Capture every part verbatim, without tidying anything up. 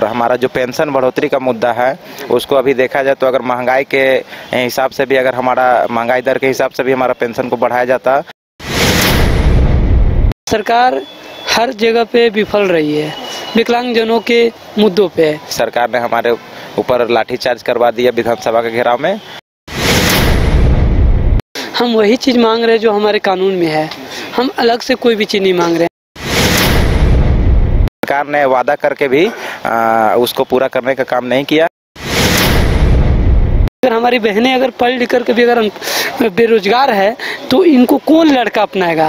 और हमारा जो पेंशन बढ़ोतरी का मुद्दा है उसको अभी देखा जाए तो अगर महंगाई के हिसाब से भी, अगर हमारा महंगाई दर के हिसाब से भी हमारा पेंशन को बढ़ाया जाता। सरकार हर जगह पे विफल रही है, विकलांगजनों के मुद्दों पे सरकार ने हमारे ऊपर लाठीचार्ज करवा दिया विधानसभा के घेराव में। हम वही चीज़ मांग रहे हैं जो हमारे कानून में है, हम अलग से कोई भी चीज़ नहीं मांग रहे हैं। सरकार ने वादा करके भी आ, उसको पूरा करने का काम नहीं किया। अगर हमारी बहनें अगर पढ़ लिख कर के भी अगर बेरोजगार है तो इनको कौन लड़का अपनाएगा?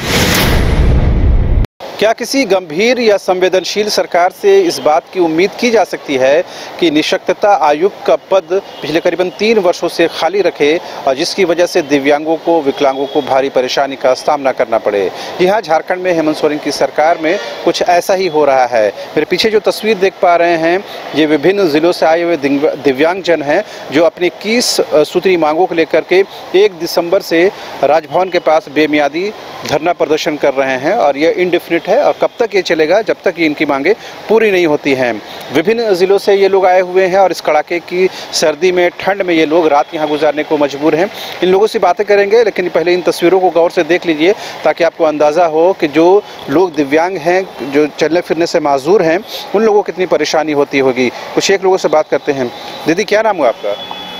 क्या किसी गंभीर या संवेदनशील सरकार से इस बात की उम्मीद की जा सकती है कि निःशक्तता आयुक्त का पद पिछले करीबन तीन वर्षों से खाली रखे और जिसकी वजह से दिव्यांगों को, विकलांगों को भारी परेशानी का सामना करना पड़े? यहाँ झारखंड में हेमंत सोरेन की सरकार में कुछ ऐसा ही हो रहा है। मेरे पीछे जो तस्वीर देख पा रहे हैं ये विभिन्न जिलों से आए हुए दिव्यांगजन हैं जो अपनी इक्कीस सूत्री मांगों को लेकर के एक दिसंबर से राजभवन के पास बेमियादी धरना प्रदर्शन कर रहे हैं और यह इनडेफिनिट है और कब तक ये चलेगा जब तक ये इनकी मांगे पूरी नहीं होती हैं। विभिन्न ज़िलों से ये लोग आए हुए हैं और इस कड़ाके की सर्दी में, ठंड में ये लोग रात यहाँ गुजारने को मजबूर हैं। इन लोगों से बातें करेंगे, लेकिन पहले इन तस्वीरों को गौर से देख लीजिए ताकि आपको अंदाज़ा हो कि जो लोग दिव्यांग हैं, जो चलने फिरने से माजूर हैं, उन लोगों को कितनी परेशानी होती होगी। कुछ एक लोगों से बात करते हैं। दीदी क्या नाम हुआ आपका?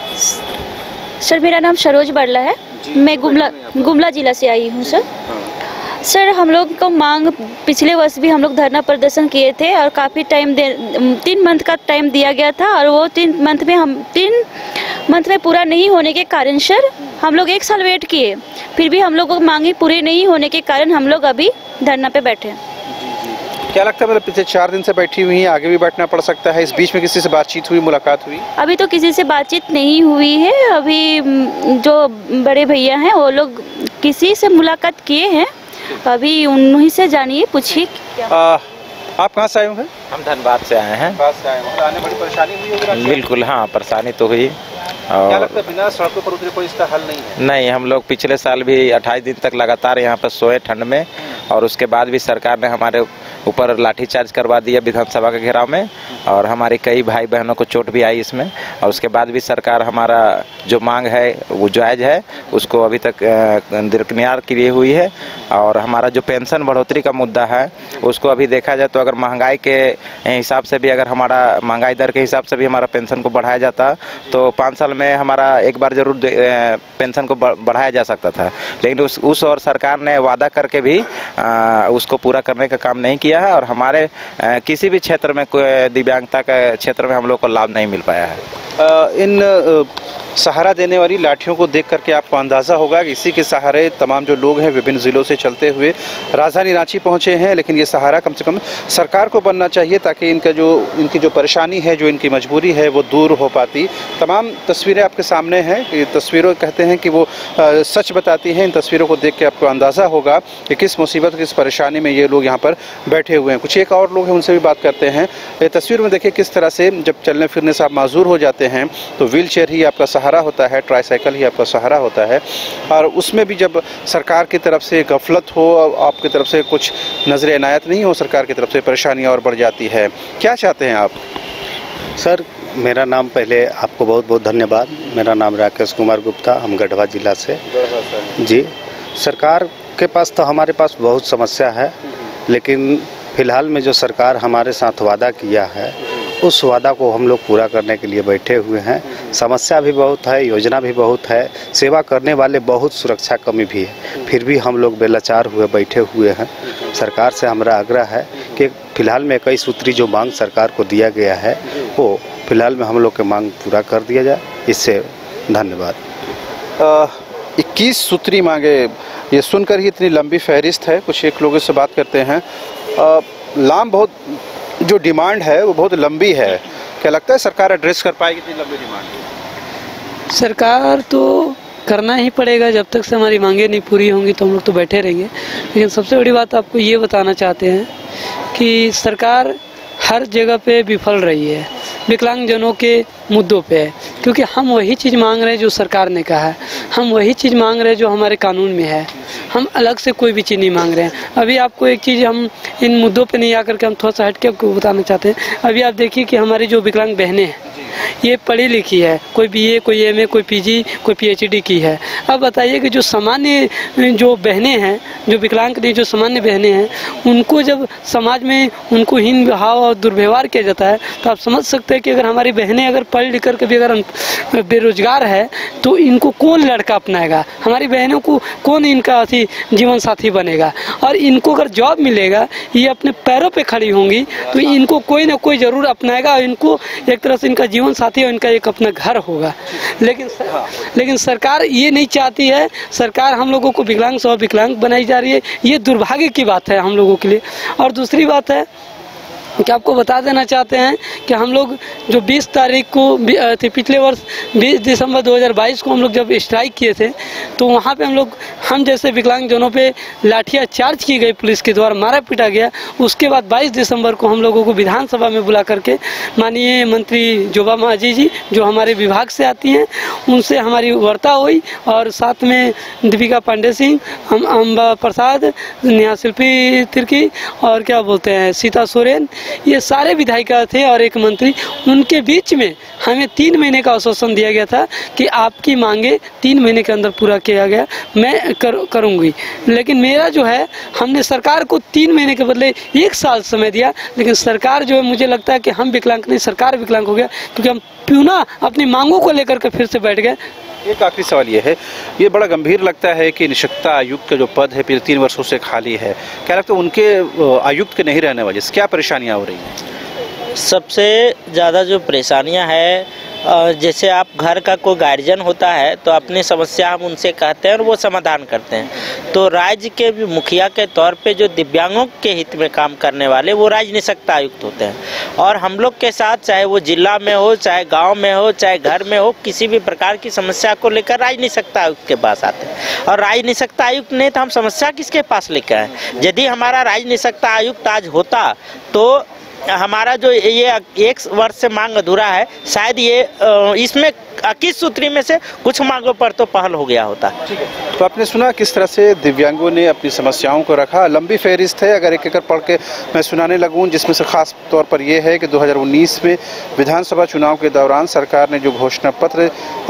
सर मेरा नाम सरोज बरला है, मैं गुमला गुमला जिला से आई हूँ। सर सर हम लोग को मांग पिछले वर्ष भी हम लोग धरना प्रदर्शन किए थे और काफ़ी टाइम दे तीन मंथ का टाइम दिया गया था और वो तीन मंथ में हम तीन मंथ में पूरा नहीं होने के कारण सर हम लोग एक साल वेट किए, फिर भी हम लोग को मांगी पूरी नहीं होने के कारण हम लोग अभी धरना पे बैठे हैं। क्या लगता है, मतलब पिछले चार दिन से बैठी हुई हैं, आगे भी बैठना पड़ सकता है? इस बीच में किसी से बातचीत हुई, मुलाकात हुई? अभी तो किसी से बातचीत नहीं हुई है। अभी जो बड़े भैया हैं वो लोग किसी से मुलाकात किए हैं, अभी उन्हीं से जानिए, पूछिए। आप कहाँ से आए हैं? हम धनबाद से आए हैं। धनबाद से आए हैं। आने बड़ी परेशानी हुई होगी? बिल्कुल, हाँ परेशानी तो हुई। और क्या लगता है बिना सड़कों पर उतरे कोई इसका हल नहीं है? नहीं, हम लोग पिछले साल भी अट्ठाईस दिन तक लगातार यहाँ पर सोए ठंड में और उसके बाद भी सरकार ने हमारे ऊपर लाठीचार्ज करवा दिया विधानसभा के घेराव में और हमारे कई भाई बहनों को चोट भी आई इसमें। और उसके बाद भी सरकार हमारा जो मांग है वो जायज़ है, उसको अभी तक दरकिनार किए हुई है। और हमारा जो पेंशन बढ़ोतरी का मुद्दा है उसको अभी देखा जाए तो अगर महंगाई के हिसाब से भी, अगर हमारा महंगाई दर के हिसाब से भी हमारा पेंशन को बढ़ाया जाता तो पाँच साल में हमारा एक बार जरूर पेंशन को बढ़ाया जा सकता था। लेकिन उस उस और सरकार ने वादा करके भी आ, उसको पूरा करने का काम नहीं किया है और हमारे आ, किसी भी क्षेत्र में कोई दिव्यांगता के क्षेत्र में हम लोग को लाभ नहीं मिल पाया है। आ, इन आ, सहारा देने वाली लाठियों को देख करके आपको अंदाज़ा होगा कि इसी के सहारे तमाम जो लोग हैं विभिन्न ज़िलों से चलते हुए राजधानी रांची पहुंचे हैं। लेकिन ये सहारा कम से कम सरकार को बनना चाहिए ताकि इनका जो इनकी जो परेशानी है, जो इनकी मजबूरी है वो दूर हो पाती। तमाम तस्वीरें आपके सामने हैं। ये तस्वीरों कहते हैं कि वो आ, सच बताती हैं। इन तस्वीरों को देख के आपको अंदाज़ा होगा कि किस मुसीबत, किस परेशानी में ये लोग यहाँ पर बैठे हुए हैं। कुछ एक और लोग हैं, उनसे भी बात करते हैं। ये तस्वीर में देखिए किस तरह से जब चलने फिरने से आप माजूर हो जाते हैं तो व्हील चेयर ही आपका सहारा होता है, ट्राईसाइकिल ही आपका सहारा होता है। और उसमें भी जब सरकार की तरफ से गफलत हो, आपकी तरफ से कुछ नजर इनायत नहीं हो सरकार की तरफ से, परेशानी और बढ़ जाती है। क्या चाहते हैं आप? सर मेरा नाम, पहले आपको बहुत बहुत धन्यवाद। मेरा नाम राकेश कुमार गुप्ता, हम गढ़वा जिला से। जी, सरकार के पास तो हमारे पास बहुत समस्या है, लेकिन फिलहाल में जो सरकार हमारे साथ वादा किया है उस वादा को हम लोग पूरा करने के लिए बैठे हुए हैं। समस्या भी बहुत है, योजना भी बहुत है, सेवा करने वाले बहुत, सुरक्षा कमी भी है, फिर भी हम लोग बेलाचार हुए बैठे हुए हैं। सरकार से हमारा आग्रह है कि फिलहाल में इक्कीस सूत्री जो मांग सरकार को दिया गया है वो फिलहाल में हम लोग के मांग पूरा कर दिया जाए। इससे धन्यवाद। इक्कीस सूत्री मांगे, ये सुनकर ही इतनी लंबी फहरिस्त है। कुछ एक लोगों से बात करते हैं। आ, लाम बहुत जो डिमांड है वो बहुत लंबी है। क्या लगता है सरकार एड्रेस कर पाएगी इतनी लंबी डिमांड? सरकार तो करना ही पड़ेगा, जब तक से हमारी मांगे नहीं पूरी होंगी तो हम लोग तो बैठे रहेंगे। लेकिन सबसे बड़ी बात आपको ये बताना चाहते हैं कि सरकार हर जगह पे विफल रही है, विकलांगजनों के मुद्दों पे, क्योंकि हम वही चीज़ मांग रहे हैं जो सरकार ने कहा है, हम वही चीज़ मांग रहे हैं जो हमारे कानून में है। हम अलग से कोई भी चीज़ नहीं मांग रहे हैं। अभी आपको एक चीज़ हम इन मुद्दों पे नहीं आकर के हम थोड़ा सा हट के आपको बताना चाहते हैं। अभी आप देखिए कि हमारी जो विकलांग बहनें हैं ये पढ़ी लिखी है, कोई बीए, कोई एमए, कोई पीजी, कोई पीएचडी की है। अब बताइए कि जो सामान्य जो बहनें हैं, जो विकलांग नहीं, जो सामान्य बहनें हैं, उनको जब समाज में उनको हीन भाव और दुर्व्यवहार किया जाता है तो आप समझ सकते हैं कि अगर हमारी बहनें अगर पढ़ लिख कर के भी अगर बेरोजगार है तो इनको कौन लड़का अपनाएगा, हमारी बहनों को कौन इनका अथी जीवन साथी बनेगा। और इनको अगर जॉब मिलेगा, ये अपने पैरों पे खड़ी होंगी तो इनको कोई ना कोई ज़रूर अपनाएगा और इनको एक तरह से इनका जीवन साथी और इनका एक अपना घर होगा। लेकिन लेकिन सरकार ये नहीं चाहती है। सरकार हम लोगों को विकलांग से विकलांग बनाई जा रही है। ये दुर्भाग्य की बात है हम लोगों के लिए। और दूसरी बात है कि आपको बता देना चाहते हैं कि हम लोग जो बीस तारीख को पिछले वर्ष बीस दिसंबर दो हज़ार बाईस को हम लोग जब स्ट्राइक किए थे तो वहाँ पे हम लोग हम जैसे विकलांग जनों पे लाठियाँ चार्ज की गई, पुलिस के द्वारा मारा पीटा गया। उसके बाद बाईस दिसंबर को हम लोगों को विधानसभा में बुला करके माननीय मंत्री जोबा मांझी जी जो हमारे विभाग से आती हैं उनसे हमारी वार्ता हुई और साथ में दीपिका पांडे सिंह, हम अम्बा प्रसाद, नेहा शिल्पी तिर्की और क्या बोलते हैं सीता सोरेन, ये सारे विधायिका थे और एक मंत्री। उनके बीच में हमें तीन महीने का आश्वासन दिया गया था कि आपकी मांगे तीन महीने के अंदर पूरा किया गया, मैं कर, करूँगी। लेकिन मेरा जो है, हमने सरकार को तीन महीने के बदले एक साल समय दिया, लेकिन सरकार जो है, मुझे लगता है कि हम विकलांग नहीं, सरकार विकलांग हो गया, क्योंकि हम पुनः अपनी मांगों को लेकर के फिर से बैठ गए। एक आखिरी सवाल ये है, ये बड़ा गंभीर लगता है कि निष्पक्षता आयुक्त का जो पद है पिछले तीन वर्षों से खाली है। क्या लगता है उनके आयुक्त के नहीं रहने वजह से क्या परेशानियां हो रही हैं? सबसे ज़्यादा जो परेशानियां है, जैसे आप घर का कोई गार्जियन होता है तो अपनी समस्या हम उनसे कहते हैं और वो समाधान करते हैं। तो राज्य के भी मुखिया के तौर पे जो दिव्यांगों के हित में काम करने वाले वो राज्य निष्पक्षता आयुक्त होते हैं। और हम लोग के साथ चाहे वो जिला में हो, चाहे गांव में हो, चाहे घर में हो, किसी भी प्रकार की समस्या को लेकर राज्य निष्पक्षता आयुक्त के पास आते हैं। और राज्य निष्पक्षता आयुक्त नहीं तो हम समस्या किसके पास लेकर आए? यदि हमारा राज्य निष्पक्षता आयुक्त आज होता तो हमारा जो ये एक वर्ष से मांग अधूरा है, शायद ये इसमें इक्कीस सूत्री में से कुछ मांगों पर तो पहल हो गया होता। ठीक है, तो आपने सुना किस तरह से दिव्यांगों ने अपनी समस्याओं को रखा। लंबी फहरिस्त है, अगर एक एक पढ़ के मैं सुनाने लगूं, जिसमें से खास तौर पर यह है कि दो हज़ार उन्नीस में विधानसभा चुनाव के दौरान सरकार ने जो घोषणा पत्र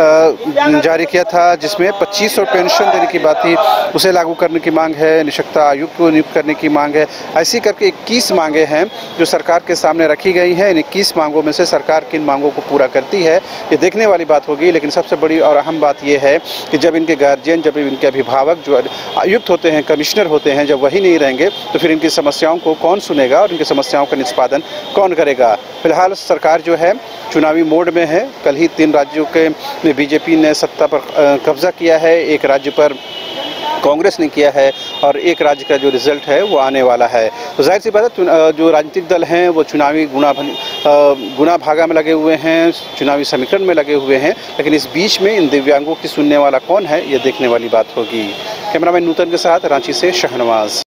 जारी किया था जिसमें पच्चीस सौ पेंशन देने की बात थी, उसे लागू करने की मांग है, निष्पक्षता आयुक्त को नियुक्त करने की मांग है। ऐसी करके इक्कीस मांगे हैं जो सरकार के सामने रखी गई हैं। इन इक्कीस मांगों में से सरकार किन मांगों को पूरा करती है ये देखने वाली बात होगी। लेकिन सबसे बड़ी और अहम बात यह है कि जब इनके गार्जियन, जब इनके अभिभावक जो आयुक्त होते हैं, कमिश्नर होते हैं, जब वही नहीं रहेंगे तो फिर इनकी समस्याओं को कौन सुनेगा और इनकी समस्याओं का निष्पादन कौन करेगा। फिलहाल सरकार जो है चुनावी मोड में है। कल ही तीन राज्यों के में बीजेपी ने सत्ता पर कब्जा किया है, एक राज्य पर कांग्रेस ने किया है और एक राज्य का जो रिजल्ट है वो आने वाला है। तो जाहिर सी बात है जो राजनीतिक दल हैं वो चुनावी गुना गुना भागा में लगे हुए हैं, चुनावी समीकरण में लगे हुए हैं। लेकिन इस बीच में इन दिव्यांगों की सुनने वाला कौन है ये देखने वाली बात होगी। कैमरामैन नूतन के साथ रांची से शहनवाज।